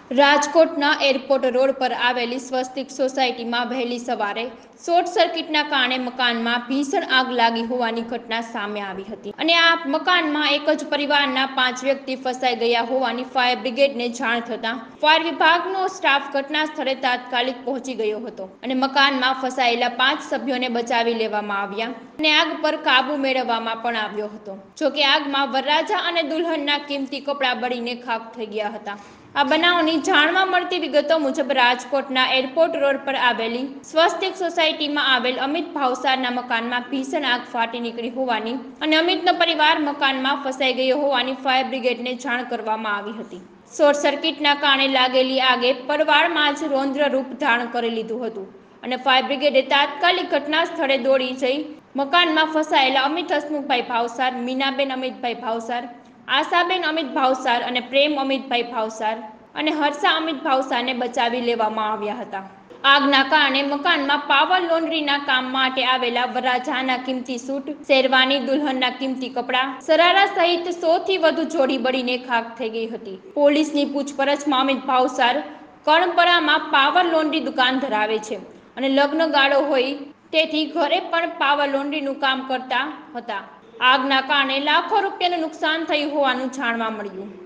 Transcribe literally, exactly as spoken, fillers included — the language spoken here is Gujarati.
રાજકોટના એરપોર્ટ રોડ પર આવેલી સ્વસ્તિક સોસાયટીમાં વહેલી સવારે શોર્ટ સર્કિટના કારણે મકાનમાં ભીષણ આગ લાગી હોવાની ઘટના સામે આવી હતી અને આ મકાનમાં એક જ પરિવારના પાંચ વ્યક્તિ ફસાઈ ગયા હોવાની ફાયર બ્રિગેડને જાણ થતાં ફાયર વિભાગનો સ્ટાફ ઘટના સ્થળે તાત્કાલિક પહોંચી ગયો હતો અને મકાનમાં ફસાયેલા પાંચ સભ્યોને બચાવી લેવામાં આવ્યા અને આગ પર કાબુ મેળવવામાં પણ આવ્યો હતો। જોકે આગમાં વરરાજા અને દુલ્હનના કિંમતી કપડાં બળીને ખાખ થઈ ગયા હતા। આ બનાવની જાણવા મળતી વિગતો મુજબ રાજકોટના એરપોર્ટ રોડ પર આવેલી સ્વસ્તિક સોસાયટીમાં આવેલ અમિત ભાવસારના મકાનમાં ભીષણ આગ ફાટી નીકળી હોવાની અને અમિતનો પરિવાર મકાનમાં ફસાઈ ગયો હોવાની ફાયર બ્રિગેડને જાણ કરવામાં આવી હતી। શોર્ટ સર્કિટના કારણે લાગેલી આગે પરવાળમાં જ રૌદ્ર રૂપ ધારણ કરી લીધું હતું અને ફાયર બ્રિગેડે તાત્કાલિક ઘટના સ્થળે દોડી જઈ મકાનમાં ફસાયેલા અમિત હસમુખભાઈ ભાવસાર, મીનાબેન અમિતભાઈ ભાવસાર, આશાબેન અમિત ભાવસાર અને પ્રેમ અમિતભાઈ ભાવસાર અને હર્ષા અમિત ભાવસારને બચાવી લેવામાં આવ્યા હતા। આગના કારણે મકાનમાં પાવર લોન્ડ્રીના કામ માટે આવેલા વરરાજાના કિંમતી સૂટ, શેરવાની, દુલ્હનના કિંમતી કપડાં, સરારા સહિત સો થી વધુ જોડી બળીને ખાખ થઈ ગઈ હતી। પોલીસની પૂછપરછમાં અમિત ભાવસાર કર્ણપરામાં પાવર લોન્ડ્રી દુકાન ધરાવે છે અને લગ્ન ગાળો હોય તેથી ઘરે પણ પાવર લોન્ડ્રીનું કામ કરતા હતા। આગના કારણે લાખો રૂપિયાનું નુકસાન થયું હોવાનું જાણવા મળ્યું।